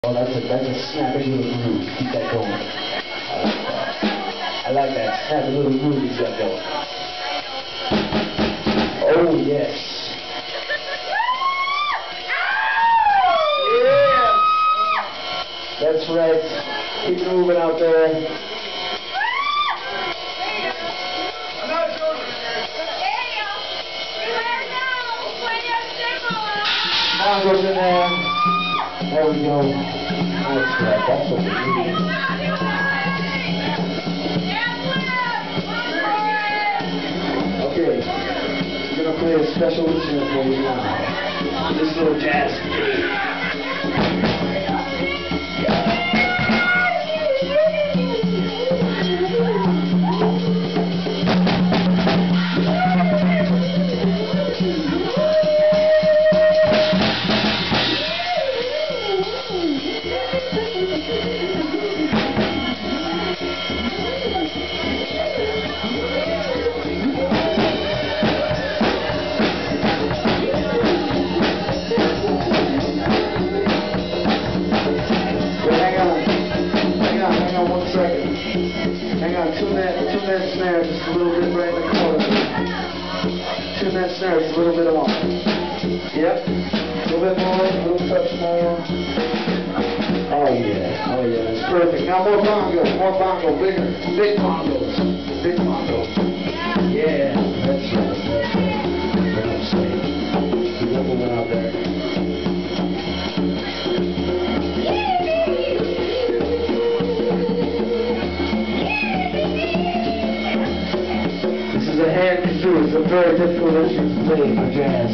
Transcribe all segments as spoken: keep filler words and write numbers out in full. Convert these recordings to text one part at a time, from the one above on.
Oh, that's a, that's a snappy little groove. Keep that going. I like that snappy little groove he's got going. Oh, yes. Yeah! That's right. Keep it moving out there. Bongos in there. There we go. That's right. That's what we need. Okay. I'm going to play a special tune for you now. This little jazz. Hang on, tune that, tune that snare just a little bit right in the corner. Tune that snare just a little bit off. Yep. A little bit more, a little touch more. Oh yeah, oh yeah, that's perfect. Now more bongo, more bongo, bigger, big bongos, big bongos. Yeah, that's right, that's right. What I'm saying. Keep that moving out there. The hand kazoo is a very difficult instrument to play for jazz.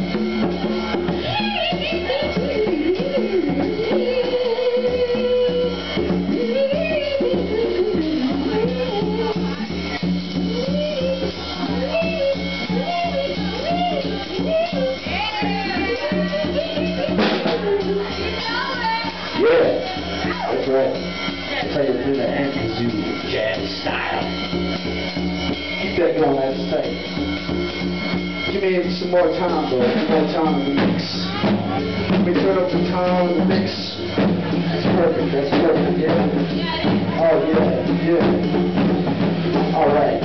Yeah, that's right. That's how you do the hand kazoo jazz style. Keep that going, that's tight. Give me some more time, bro. Some more time in the mix. Let me turn up the time in the mix. That's perfect, that's perfect, yeah. Oh, yeah, yeah. All right.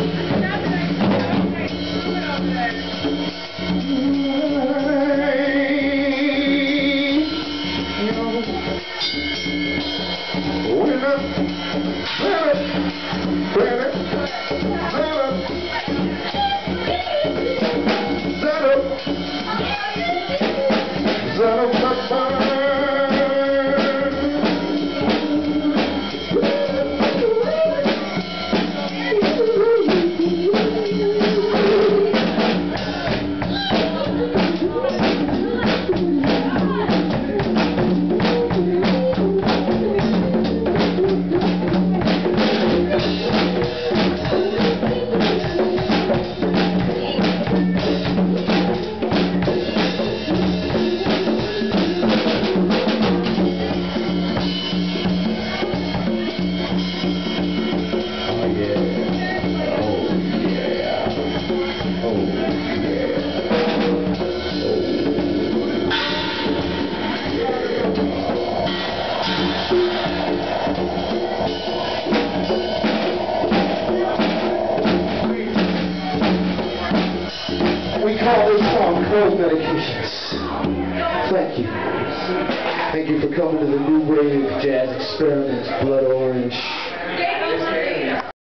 We call this song Cold Medications. Thank you. Thank you for coming to the New Wave Jazz Experiments, Blood Orange.